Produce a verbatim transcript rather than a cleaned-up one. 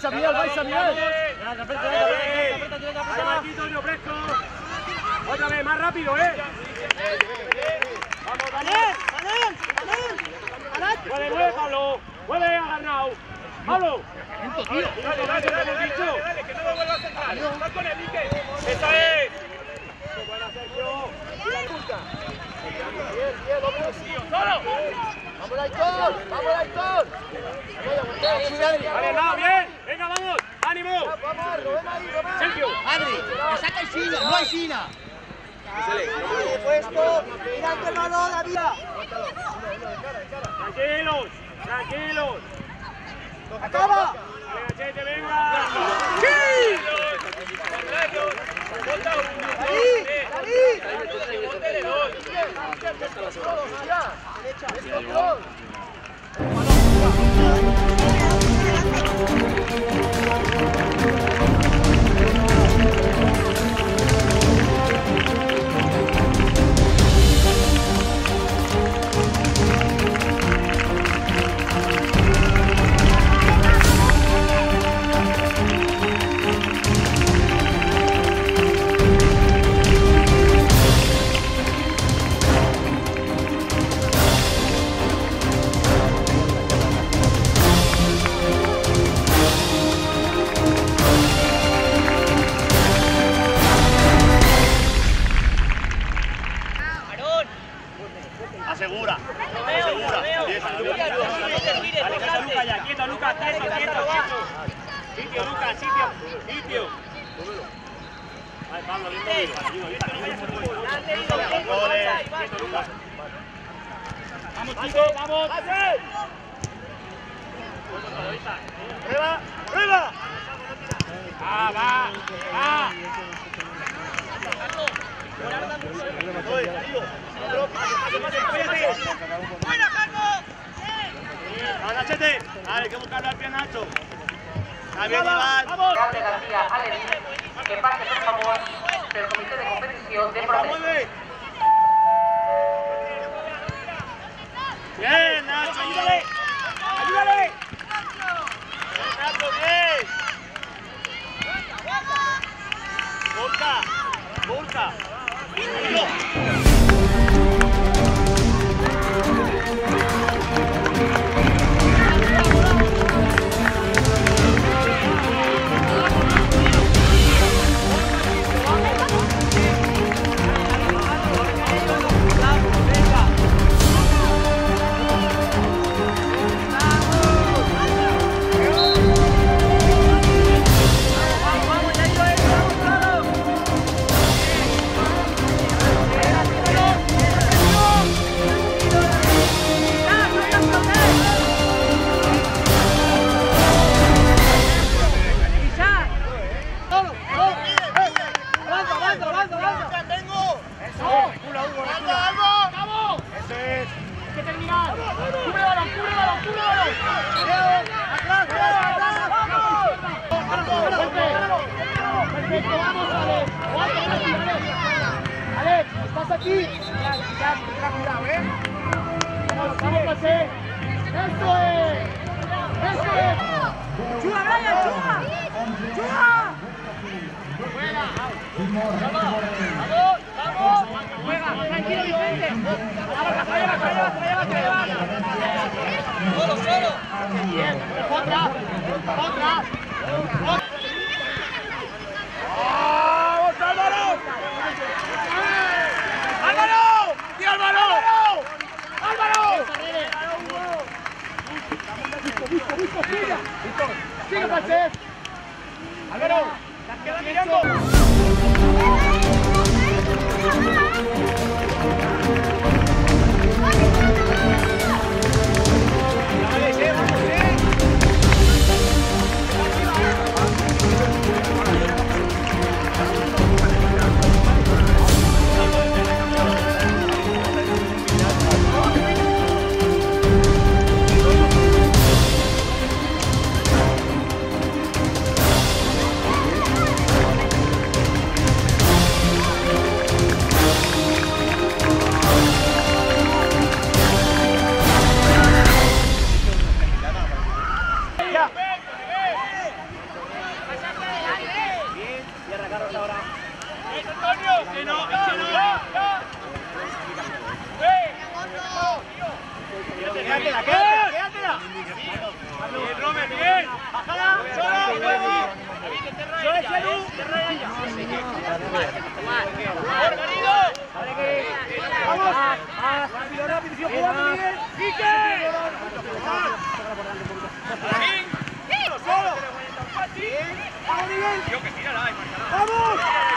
Baixa, Miguel, baixa, Miguel. Otra vez, más rápido, ¿eh? Vamos, Daniel, Daniel, Daniel. Mueve, mueve, Pablo. Mueve, agarrado. Pablo. Dale, dale, dale, dale, dale, que no me vuelva a centrar. Está con el Mique. ¡Esa es! Buena, Sergio. Y la punta. Bien, bien, vamos. ¡Solo! ¡Vamos, Aitor! ¡Vamos, Aitor! Vale, nada, bien. Venga, vamos. ¡Ánimo! Sergio. Adri, que saca el Sina, no hay Sina. Puesto, mirando el balón, David. Tranquilos, tranquilos. ¡Acaba! Vale, Gachete, venga. ¡Sí! ¡David! ¡David! Asegura, asegura. Aleja Luca ya, quieto, Luca, quieto, quieto, quieto. Sitio, Luca, sitio, sitio. Vale, Pablo, bien movido. Quieto, Luca. Vamos, chicos, vamos. ¡Prueba, prueba! ¡Ah, va! ¡Ah! ¡Buena, Carlos! ¡Agachete! Vale, hay que buscarlo al pie Nacho. Está bien, Iván. Vamos. García Alevín, que pase por favor del comité de competición de protesta. Bien, Nacho, ayúdale. Ayúdale. Nacho, bien. Volca, volca. ¿Estás aquí? Ya, ya, cuidado, ¿eh? Vamos, vamos, José. ¡Eso es! ¡Eso es! ¡Chuga, Brian, chuga! ¡Chuga! ¡Fuera! ¡Vamos! ¡Vamos! ¡Vamos! ¡Juega! ¡Tranquilo, Vicente! ¡Vamos, que se lleva, que se lleva, que se lleva, que se lleva! ¡Solo, solo! ¡Bien! ¡Otra! ¡Otra! ¡Otra! ¡Vamos, Álvaro! ¡Álvaro! ¡Y Álvaro! ¡Álvaro! ¡Busco, busco, busco! ¡Siga! ¡Siga, Sánchez! ¡Álvaro! ¡Las queda mirando! no, Quédatela, quédatela, quédatela. Bien, Romer, bien. Bájala, solo, juego. Yo es Edu. Vamos. Rápido, rápido, sigo jugando, Miguel. ¡Quique! Solo. Vamos, Miguel. Tío, que tírala, ¡Vamos!